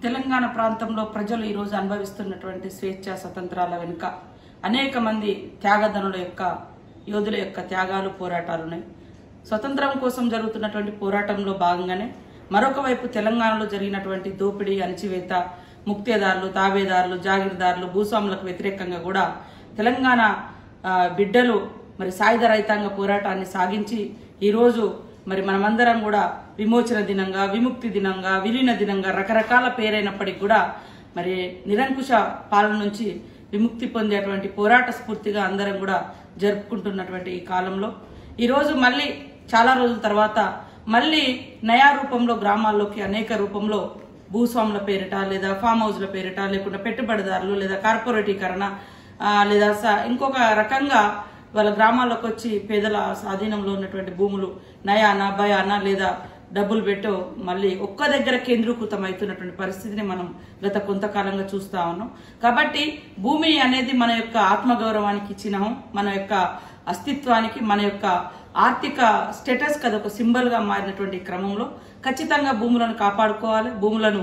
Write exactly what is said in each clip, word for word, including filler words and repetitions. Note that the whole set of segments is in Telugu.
తెలంగాణ ప్రాంతంలో ప్రజలు ఈ రోజు అనుభవిస్తున్నటువంటి స్వేచ్ఛ స్వతంత్రాల వెనుక అనేక మంది త్యాగధనుల యొక్క యోధుల యొక్క త్యాగాలు పోరాటాలు ఉన్నాయి. స్వతంత్రం కోసం జరుగుతున్నటువంటి పోరాటంలో భాగంగానే మరొక వైపు తెలంగాణలో జరిగినటువంటి దోపిడీ, అణచివేత, ముక్తేదారులు, తాబేదారులు, జాగీర్దారులు, భూస్వాములకు వ్యతిరేకంగా కూడా తెలంగాణ బిడ్డలు మరి సాయుధ రైతాంగ పోరాటాన్ని సాగించి ఈరోజు మరి మనమందరం కూడా విమోచన దినంగా, విముక్తి దినంగా, విలీన దినంగా రకరకాల పేరైనప్పటికీ కూడా మరి నిరంకుశ పాలన నుంచి విముక్తి పొందేటువంటి పోరాట స్ఫూర్తిగా అందరం కూడా జరుపుకుంటున్నటువంటి ఈ కాలంలో ఈరోజు మళ్ళీ చాలా రోజుల తర్వాత మళ్ళీ నయా రూపంలో గ్రామాల్లోకి అనేక రూపంలో భూస్వాముల పేరిట లేదా ఫామ్ హౌస్ల పేరిట లేకుండా పెట్టుబడిదారులు లేదా కార్పొరేటీకరణ లేదా ఇంకొక రకంగా వాళ్ళ గ్రామాల్లోకి వచ్చి పేదల స్వాధీనంలో ఉన్నటువంటి భూములు నయానా భయానా లేదా డబ్బులు పెట్టో మళ్ళీ ఒక్క దగ్గర కేంద్రీకృతం అవుతున్నటువంటి పరిస్థితిని మనం గత కొంతకాలంగా చూస్తా ఉన్నాం. కాబట్టి భూమి అనేది మన యొక్క ఆత్మగౌరవానికి చిహ్నం, మన యొక్క అస్తిత్వానికి, మన యొక్క ఆర్థిక స్టేటస్ కదా ఒక సింబల్ గా మారినటువంటి క్రమంలో ఖచ్చితంగా భూములను కాపాడుకోవాలి, భూములను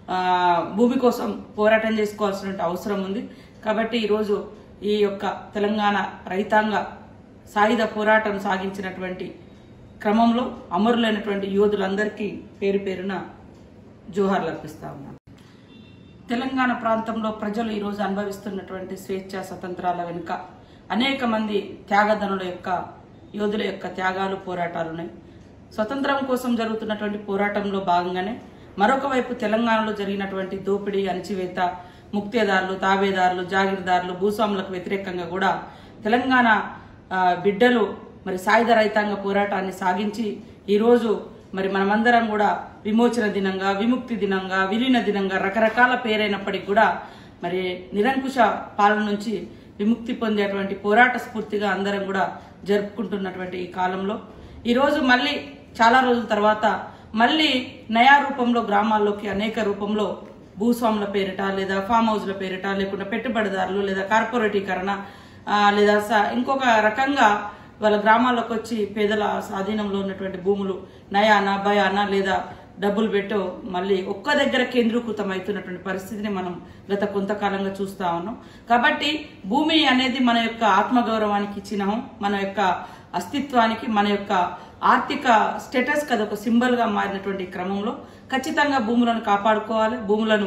భూమి కోసం పోరాటం చేసుకోవాల్సిన అవసరం ఉంది. కాబట్టి ఈరోజు ఈ యొక్క తెలంగాణ రైతాంగ సాయుధ పోరాటం సాగించినటువంటి క్రమంలో అమరులైనటువంటి యోధులందరికీ పేరు పేరున జోహార్లు అర్పిస్తా ఉన్నాను. తెలంగాణ ప్రాంతంలో ప్రజలు ఈరోజు అనుభవిస్తున్నటువంటి స్వేచ్ఛ స్వతంత్రాల వెనుక అనేక మంది త్యాగధనుల యొక్క యోధుల యొక్క త్యాగాలు పోరాటాలు ఉన్నాయి. స్వతంత్రం కోసం జరుగుతున్నటువంటి పోరాటంలో భాగంగానే మరొక వైపు తెలంగాణలో జరిగినటువంటి దోపిడీ, అణచివేత, ముక్తేదారులు, తాబేదారులు, జాగీర్దారులు, భూస్వాములకు వ్యతిరేకంగా కూడా తెలంగాణ బిడ్డలు మరి సాయుధ రైతాంగ పోరాటాన్ని సాగించి ఈరోజు మరి మనమందరం కూడా విమోచన దినంగా, విముక్తి దినంగా, విలీన దినంగా రకరకాల పేరైనప్పటికీ కూడా మరి నిరంకుశ పాలన నుంచి విముక్తి పొందేటువంటి పోరాట స్ఫూర్తిగా అందరం కూడా జరుపుకుంటున్నటువంటి ఈ కాలంలో ఈరోజు మళ్ళీ చాలా రోజుల తర్వాత మళ్ళీ నయా రూపంలో గ్రామాల్లోకి అనేక రూపంలో భూస్వాముల పేరిట లేదా ఫామ్ హౌస్ల పేరిట లేకుండా పెట్టుబడిదారులు లేదా కార్పొరేటీకరణ లేదా ఇంకొక రకంగా వాళ్ళ గ్రామాల్లోకి వచ్చి పేదల స్వాధీనంలో ఉన్నటువంటి భూములు నయానా భయానా లేదా డబ్బులు పెట్టో మళ్ళీ ఒక్క దగ్గర కేంద్రీకృతం అవుతున్నటువంటి పరిస్థితిని మనం గత కొంతకాలంగా చూస్తా ఉన్నాం. కాబట్టి భూమి అనేది మన యొక్క ఆత్మగౌరవానికి చిహ్నం, మన యొక్క అస్తిత్వానికి, మన యొక్క ఆర్థిక స్టేటస్ కదా ఒక సింబల్ గా మారినటువంటి క్రమంలో ఖచ్చితంగా భూములను కాపాడుకోవాలి, భూములను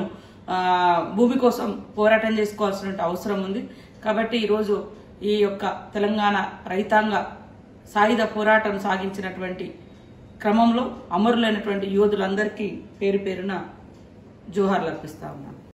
భూమి కోసం పోరాటం చేసుకోవాల్సిన అవసరం ఉంది. కాబట్టి ఈరోజు ఈ యొక్క తెలంగాణ రైతాంగ సాయుధ పోరాటం సాగించినటువంటి క్రమంలో అమరులైనటువంటి యోధులందరికీ పేరు పేరున జోహార్లు అర్పిస్తా ఉన్నాను.